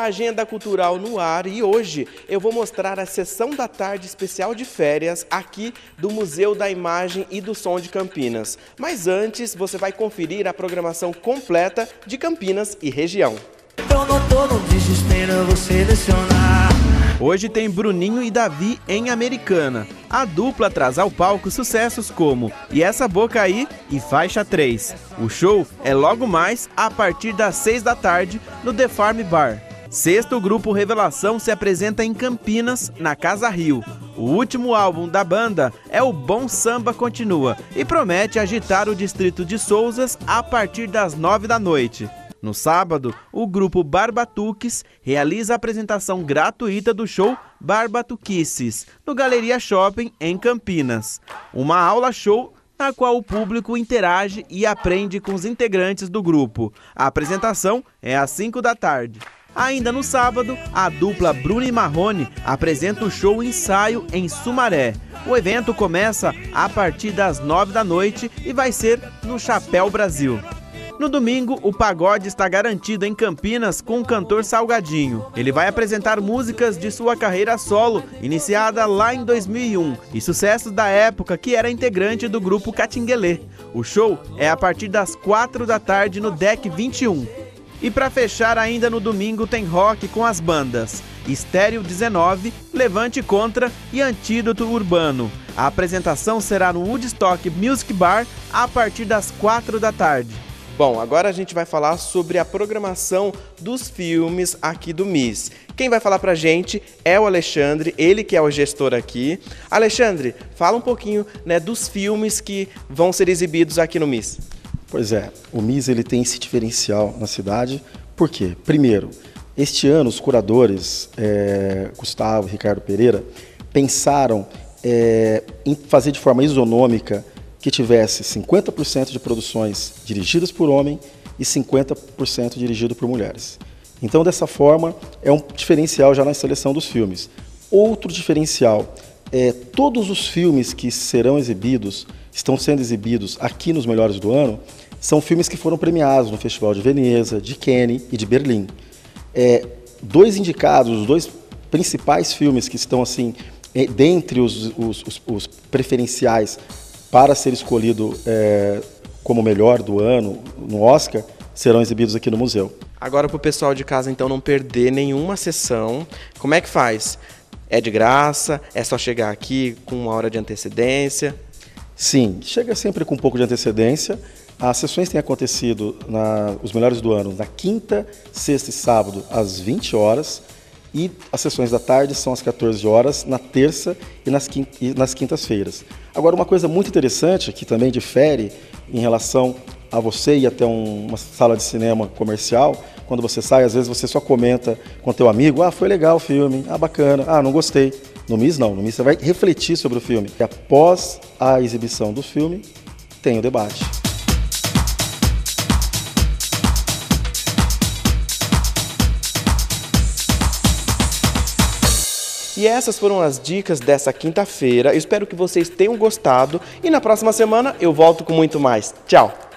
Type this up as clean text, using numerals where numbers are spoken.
a agenda cultural no ar e hoje eu vou mostrar a sessão da tarde especial de férias aqui do Museu da Imagem e do Som de Campinas. Mas antes você vai conferir a programação completa de Campinas e região. Eu não tô no desespero, vou selecionar. Hoje tem Bruninho e Davi em Americana. A dupla traz ao palco sucessos como E Essa Boca Aí e Faixa 3. O show é logo mais a partir das 6 da tarde no The Farm Bar. Sexto, o grupo Revelação se apresenta em Campinas, na Casa Rio. O último álbum da banda é O Bom Samba Continua e promete agitar o distrito de Souzas a partir das 9 da noite. No sábado, o grupo Barbatuques realiza a apresentação gratuita do show Barbatuquices, no Galeria Shopping, em Campinas. Uma aula show na qual o público interage e aprende com os integrantes do grupo. A apresentação é às 5 da tarde. Ainda no sábado, a dupla Bruno e Marrone apresenta o show Ensaio em Sumaré. O evento começa a partir das 9 da noite e vai ser no Chapéu Brasil. No domingo, o pagode está garantido em Campinas com o cantor Salgadinho. Ele vai apresentar músicas de sua carreira solo, iniciada lá em 2001, e sucessos da época que era integrante do grupo Catinguelê. O show é a partir das 4 da tarde no Deck 21. E para fechar ainda no domingo tem rock com as bandas Estéreo 19, Levante Contra e Antídoto Urbano. A apresentação será no Woodstock Music Bar a partir das 4 da tarde. Bom, agora a gente vai falar sobre a programação dos filmes aqui do MIS. Quem vai falar pra gente é o Alexandre, ele que é o gestor aqui. Alexandre, fala um pouquinho, dos filmes que vão ser exibidos aqui no MIS. Pois é, o MIS ele tem esse diferencial na cidade. Por quê? Primeiro, este ano os curadores, Gustavo e Ricardo Pereira, pensaram em fazer de forma isonômica que tivesse 50% de produções dirigidas por homem e 50% dirigido por mulheres. Então, dessa forma, é um diferencial já na seleção dos filmes. Outro diferencial é todos os filmes que serão exibidos, estão sendo exibidos aqui nos Melhores do Ano, são filmes que foram premiados no Festival de Veneza, de Cannes e de Berlim. Dois indicados, os dois principais filmes que estão assim, dentre os preferenciais para ser escolhido como melhor do ano no Oscar, serão exibidos aqui no museu. Agora, para o pessoal de casa, então, não perder nenhuma sessão, como é que faz? É de graça? É só chegar aqui com uma hora de antecedência? Sim, chega sempre com um pouco de antecedência. As sessões têm acontecido os Melhores do Ano na quinta, sexta e sábado, às 20 horas. E as sessões da tarde são às 14 horas, na terça e nas quintas-feiras. Agora, uma coisa muito interessante, que também difere em relação a você ir até uma sala de cinema comercial, quando você sai, às vezes você só comenta com teu amigo, foi legal o filme, bacana, não gostei. No MIS não, no MIS você vai refletir sobre o filme. E após a exibição do filme, tem o debate. E essas foram as dicas dessa quinta-feira. Eu espero que vocês tenham gostado e na próxima semana eu volto com muito mais. Tchau!